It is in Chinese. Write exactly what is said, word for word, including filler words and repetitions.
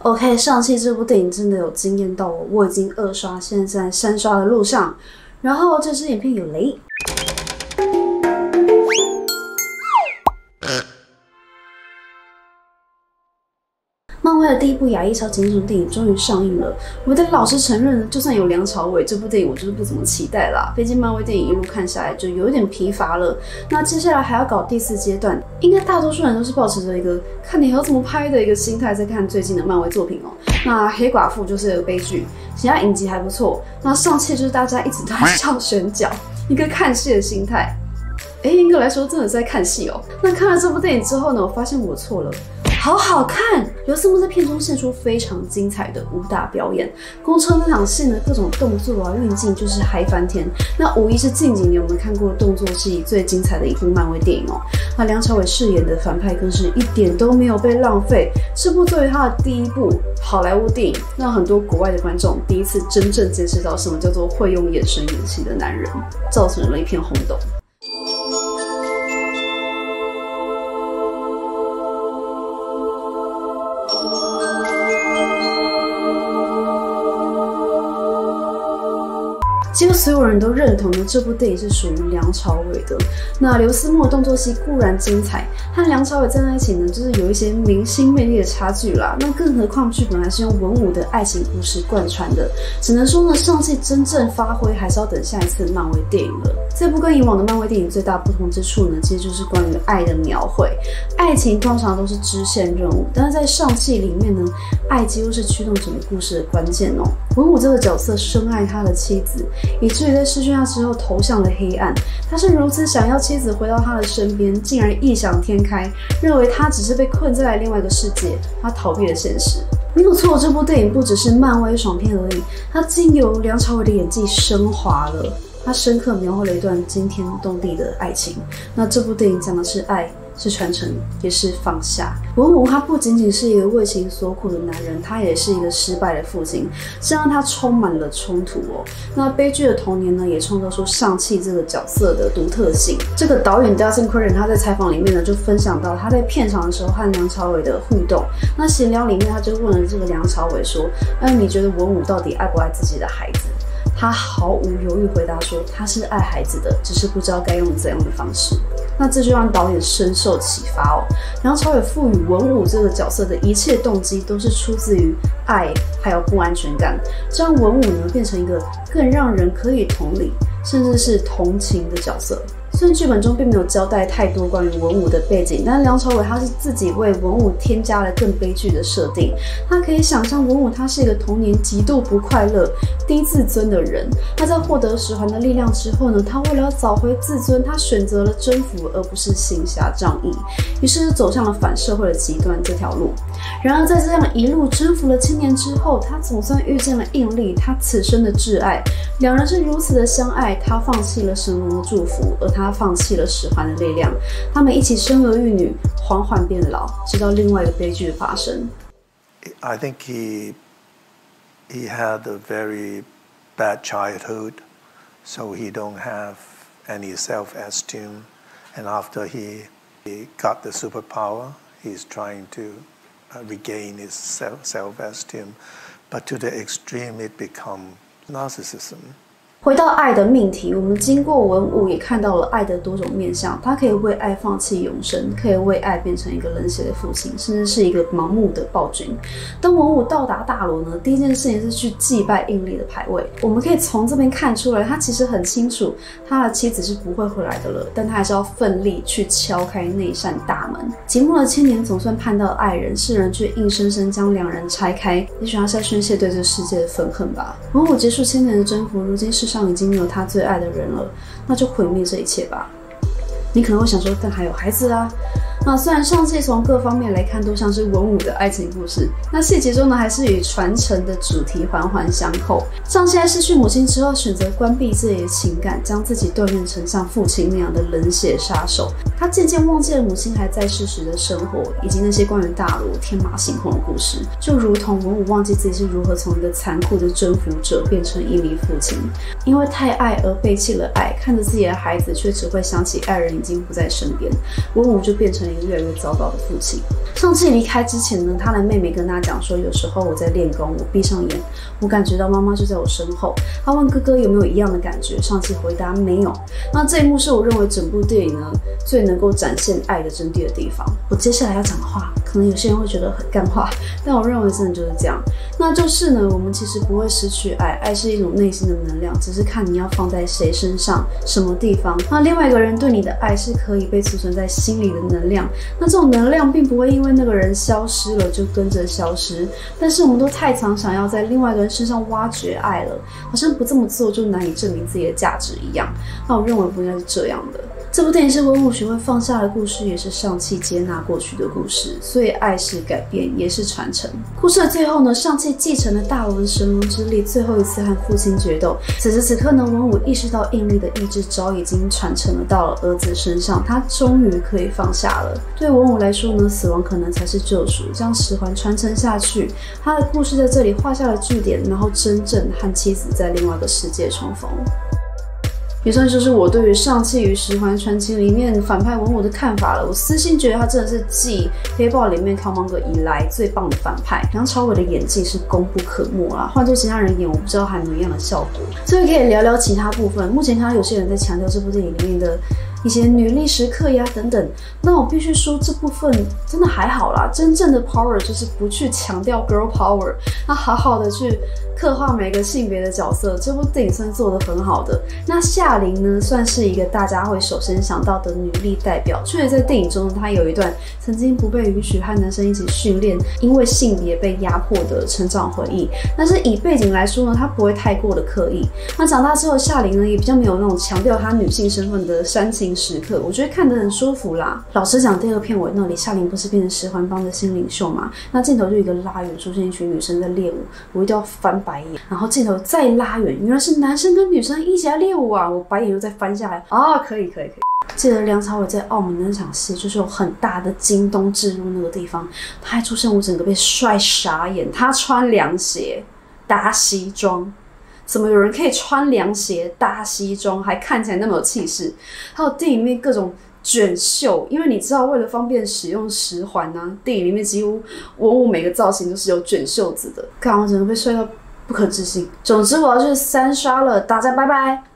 OK， 上汽这部电影真的有惊艳到我，我已经二刷，现在在三刷的路上。然后这支影片有雷。漫威的第一部亚裔超级英雄电影终于上映了，我得老实承认，就算有梁朝伟，这部电影我就是不怎么期待啦。毕竟漫威电影一路看下来就有一点疲乏了。那接下来还要搞第四阶段，应该大多数人都是抱持着一个看你还要怎么拍的一个心态在看最近的漫威作品哦。那黑寡妇就是个悲剧，其他影集还不错。那上汽就是大家一直都在笑选角，一个看戏的心态。哎，严格来说真的是在看戏哦。那看了这部电影之后呢，我发现我错了。好好看！刘思慕在片中献出非常精彩的武打表演，公车那场戏呢，各种动作啊、运镜就是嗨翻天。那无疑是近几年我们看过动作戏最精彩的一部漫威电影哦。那梁朝伟饰演的反派更是一点都没有被浪费。这部作为他的第一部好莱坞电影，让很多国外的观众第一次真正见识到什么叫做会用眼神演戏的男人，造成了一片轰动。几乎所有人都认同的这部电影是属于梁朝伟的。那刘思慕的动作戏固然精彩，和梁朝伟站在一起呢，就是有一些明星魅力的差距啦。那更何况剧本还是用文武的爱情故事贯穿的，只能说呢，上汽真正发挥还是要等下一次漫威电影了。这部跟以往的漫威电影最大不同之处呢，其实就是关于爱的描绘。爱情通常都是支线任务，但是在上汽里面呢，爱几乎是驱动整个故事的关键哦。文武这个角色深爱他的妻子，以至于在失去他之后投向了黑暗。他是如此想要妻子回到他的身边，竟然异想天开，认为他只是被困在了另外一个世界，他逃避了现实。没有错，这部电影不只是漫威爽片而已，它经由梁朝伟的演技升华了。他深刻描绘了一段惊天动地的爱情。那这部电影讲的是爱，是传承，也是放下。文武他不仅仅是一个为情所苦的男人，他也是一个失败的父亲，这让他充满了冲突哦。那悲剧的童年呢，也创造出上汽这个角色的独特性。这个导演 Dustin Curran 他在采访里面呢，就分享到他在片场的时候和梁朝伟的互动。那闲聊里面，他就问了这个梁朝伟说：“哎，你觉得文武到底爱不爱自己的孩子？”他毫无犹豫回答说：“他是爱孩子的，只是不知道该用怎样的方式。”那这就让导演深受启发哦。梁朝伟赋予文武这个角色的一切动机，都是出自于爱，还有不安全感，这让文武呢变成一个更让人可以同理，甚至是同情的角色。虽然剧本中并没有交代太多关于文武的背景，但梁朝伟他是自己为文武添加了更悲剧的设定。他可以想象文武他是一个童年极度不快乐、低自尊的人。他在获得十环的力量之后呢，他为了要找回自尊，他选择了征服而不是行侠仗义，于是走向了反社会的极端这条路。然而在这样一路征服了青年之后，他总算遇见了应力，他此生的挚爱。两人是如此的相爱，他放弃了神龙的祝福，而他他放弃了十环的力量，他们一起生儿育女，缓缓变老，直到另外一个悲剧的发生。 I think he he had a very bad childhood, so he don't have any self-esteem. And after he he got the superpower, he's trying to regain his self self-esteem, but to the extreme, it becomes narcissism. 回到爱的命题，我们经过文武也看到了爱的多种面向。他可以为爱放弃永生，可以为爱变成一个冷血的父亲，甚至是一个盲目的暴君。当文武到达大罗呢，第一件事情是去祭拜应力的牌位。我们可以从这边看出来，他其实很清楚他的妻子是不会回来的了，但他还是要奋力去敲开那扇大门。寂寞的千年总算盼到爱人，世人却硬生生将两人拆开。也许他是在宣泄对这个世界的愤恨吧。文武结束千年的征服，如今世上已经没有他最爱的人了，那就毁灭这一切吧。你可能会想说，但还有孩子啊。那虽然上汽从各方面来看都像是文武的爱情故事，那细节中呢还是与传承的主题环环相扣。上汽在失去母亲之后，选择关闭自己的情感，将自己锻炼成像父亲那样的冷血杀手。他渐渐忘记了母亲还在世时的生活，以及那些关于大罗天马行空的故事，就如同文武忘记自己是如何从一个残酷的征服者变成一名父亲。因为太爱而背弃了爱，看着自己的孩子却只会想起爱人已经不在身边，文武就变成了一个越来越糟糕的父亲。 上气离开之前呢，他的妹妹跟他讲说，有时候我在练功，我闭上眼，我感觉到妈妈就在我身后。他问哥哥有没有一样的感觉，上气回答没有。那这一幕是我认为整部电影呢最能够展现爱的真谛的地方。我接下来要讲的话，可能有些人会觉得很干话，但我认为真的就是这样。那就是呢，我们其实不会失去爱，爱是一种内心的能量，只是看你要放在谁身上、什么地方。那另外一个人对你的爱是可以被储存在心里的能量，那这种能量并不会因为那个人消失了就跟着消失，但是我们都太常想要在另外一个人身上挖掘爱了，好像不这么做就难以证明自己的价值一样。那我认为不应该是这样的。这部电影是文武学会放下的故事，也是上气接纳过去的故事，所以爱是改变，也是传承。故事的最后呢，上气继承了大罗的神龙之力，最后一次和父亲决斗。此时此刻呢，文武意识到印力的意志早已经传承了到了儿子身上，他终于可以放下了。对文武来说呢，死亡可能才是救赎，将十环传承下去，他的故事在这里画下了句点，然后真正和妻子在另外一个世界重逢。也算就是我对于上气与十环传奇里面反派文武的看法了。我私心觉得他真的是继黑豹里面 Killmonger 以来最棒的反派。梁朝伟的演技是功不可没啦，换做其他人演，我不知道还有没有一样的效果。所以可以聊聊其他部分。目前看到有些人在强调这部电影里面的一些女力时刻呀等等，那我必须说这部分真的还好啦。真正的 power 就是不去强调 girl power， 那好好的去刻画每个性别的角色，这部电影算做得很好的。那夏琳呢，算是一个大家会首先想到的女力代表。确实在电影中，她有一段曾经不被允许和男生一起训练，因为性别被压迫的成长回忆。但是以背景来说呢，她不会太过的刻意。那长大之后，夏琳呢也比较没有那种强调她女性身份的煽情时刻，我觉得看得很舒服啦。老实讲，第二片尾那里，夏琳不是变成十环帮的新领袖嘛？那镜头就一个拉远，出现一群女生在练舞，我一定要翻白眼。然后镜头再拉远，原来是男生跟女生一起来练舞啊！我白眼又再翻下来啊！可以可以可以。记得梁朝伟在澳门的那场戏，就是有很大的京东置入那个地方，他还出现，我整个被帅傻眼。他穿凉鞋搭西装。怎么有人可以穿凉鞋搭西装还看起来那么有气势？还有电影里面各种卷袖，因为你知道为了方便使用十环啊，电影里面几乎文武每个造型都是有卷袖子的，看我整个被帅到不可置信。总之我要去三刷了，大家拜拜。